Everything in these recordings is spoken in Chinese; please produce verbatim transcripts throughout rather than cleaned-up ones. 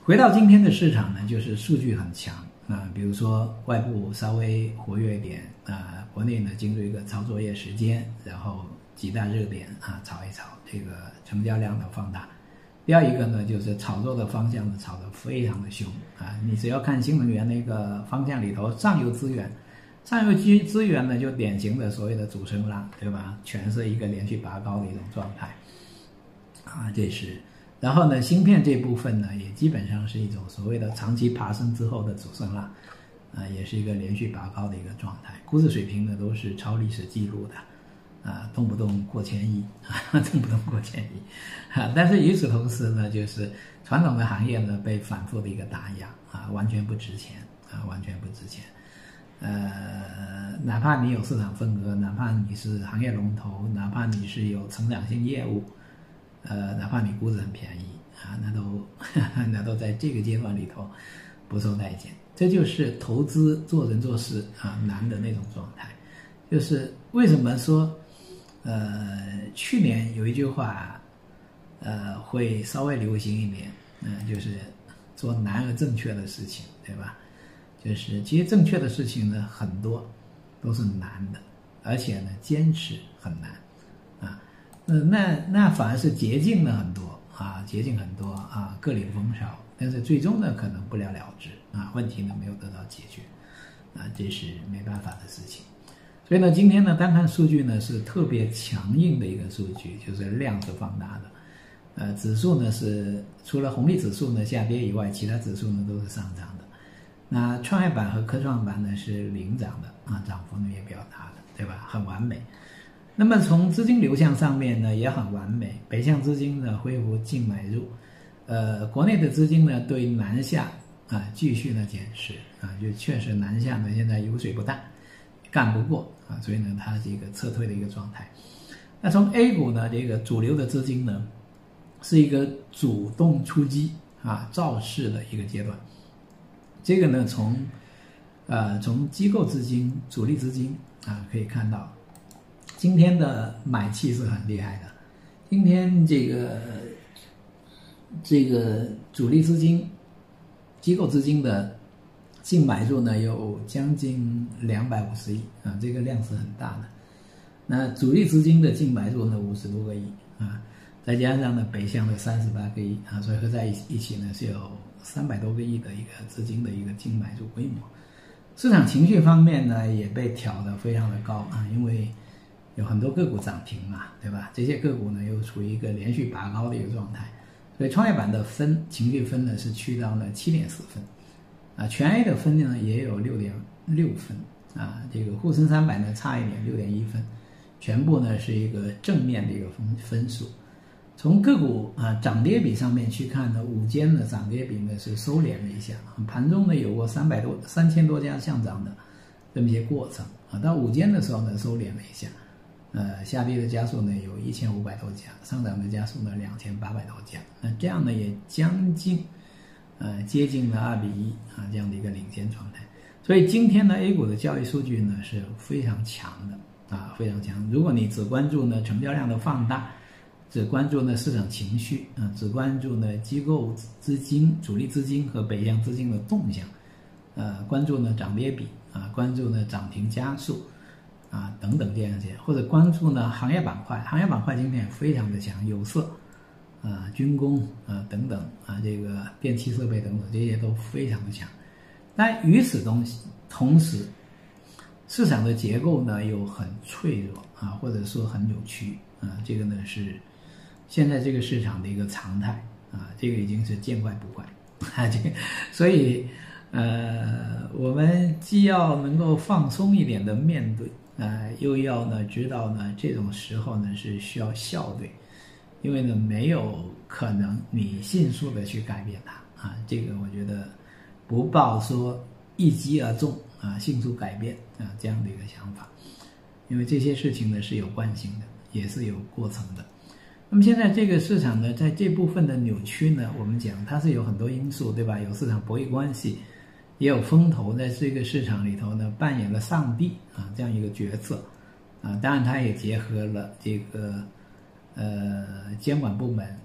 回到今天的市场呢，就是数据很强啊，比如说外部稍微活跃一点啊，国内呢进入一个操作业时间，然后几大热点啊炒一炒，这个成交量的放大。第二一个呢，就是炒作的方向呢炒得非常的凶啊，你只要看新能源那个方向里头，上游资源，上游资资源呢就典型的所谓的主升浪，对吧？全是一个连续拔高的一种状态啊，这是。然后呢，芯片这部分呢，也基本上是一种所谓的长期爬升之后的主升浪，啊，也是一个连续拔高的一个状态，估值水平呢都是超历史记录的，啊，动不动过千亿，啊，动不动过千亿，啊，但是与此同时呢，就是传统的行业呢被反复的一个打压，啊，完全不值钱，啊，完全不值钱，呃，哪怕你有市场份额，哪怕你是行业龙头，哪怕你是有成长性业务。呃，哪怕你估值很便宜啊，那都那都在这个阶段里头不受待见。这就是投资做人做事啊难的那种状态。就是为什么说，呃，去年有一句话，呃，会稍微流行一点，嗯、呃，就是做难而正确的事情，对吧？就是其实正确的事情呢，很多都是难的，而且呢，坚持很难啊。呃，那那反而是捷径呢很多啊，捷径很多啊，各领风骚，但是最终呢可能不了了之啊，问题呢没有得到解决，啊，这是没办法的事情。所以呢，今天呢单看数据呢是特别强硬的一个数据，就是量是放大的，呃，指数呢是除了红利指数呢下跌以外，其他指数呢都是上涨的。那创业板和科创板呢是领涨的啊，涨幅呢也比较大的，对吧？很完美。那么从资金流向上面呢也很完美，北向资金呢恢复净买入，呃，国内的资金呢对南下啊继续呢减持啊，就确实南下呢现在油水不淡，干不过啊，所以呢它是一个撤退的一个状态。那从 A 股呢，这个主流的资金呢是一个主动出击啊造势的一个阶段，这个呢从呃从机构资金、主力资金啊可以看到。今天的买气是很厉害的，今天这个这个主力资金、机构资金的净买入呢有将近两百五十亿啊，这个量是很大的。那主力资金的净买入呢五十多个亿啊，再加上呢北向的三十八个亿啊，所以合在一起呢是有三百多个亿的一个资金的一个净买入规模。市场情绪方面呢也被挑得非常的高啊，因为有很多个股涨停嘛，对吧？这些个股呢又处于一个连续拔高的一个状态，所以创业板的分情绪分呢是去到了七点四分，啊，全 A 的分呢也有六点六分，啊，这个沪深三百呢差一点六点一分，全部呢是一个正面的一个分分数。从个股啊涨跌比上面去看呢，午间的涨跌比呢是收敛了一下，盘中呢有过三百多三千多家上涨的这么一些过程啊，到午间的时候呢收敛了一下。呃，下跌的家数呢有一千五百多家，上涨的家数呢两千八百多家，那这样呢也将近，呃接近了二比一啊这样的一个领先状态。所以今天呢 A 股的交易数据呢是非常强的啊，非常强。如果你只关注呢成交量的放大，只关注呢市场情绪啊，只关注呢机构资金、主力资金和北向资金的动向，呃，关注呢涨跌比啊，关注呢涨停家数。啊，等等这样些，或者关注呢行业板块，行业板块今天也非常的强，有色，啊，军工啊等等啊，这个电气设备等等，这些都非常的强。但与此同同时，市场的结构呢又很脆弱啊，或者说很扭曲啊，这个呢是现在这个市场的一个常态啊，这个已经是见怪不怪啊，这个所以呃，我们既要能够放松一点的面对。呃，又要呢知道呢，这种时候呢是需要笑对，因为呢没有可能你迅速的去改变它啊，这个我觉得不抱说一击而中啊，迅速改变啊这样的一个想法，因为这些事情呢是有惯性的，也是有过程的。那么现在这个市场呢，在这部分的扭曲呢，我们讲它是有很多因素，对吧？有市场博弈关系。也有风投在这个市场里头呢扮演了上帝啊这样一个角色啊，当然它也结合了这个呃监管部门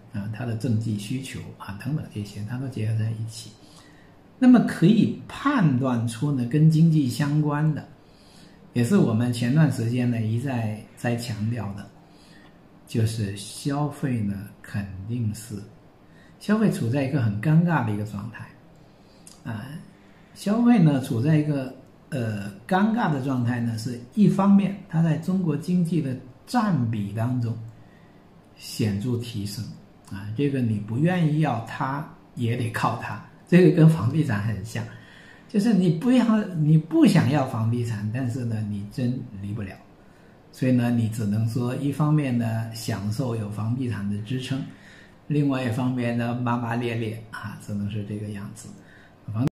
啊，它的政绩需求啊等等这些，它都结合在一起。那么可以判断出呢，跟经济相关的，也是我们前段时间呢一再在强调的，就是消费呢肯定是消费处在一个很尴尬的一个状态啊，消费呢处在一个呃尴尬的状态呢，是一方面它在中国经济的占比当中显著提升啊，这个你不愿意要它也得靠它，这个跟房地产很像，就是你不要你不想要房地产，但是呢你真离不了，所以呢你只能说一方面呢享受有房地产的支撑，另外一方面呢骂骂咧咧啊，只能是这个样子。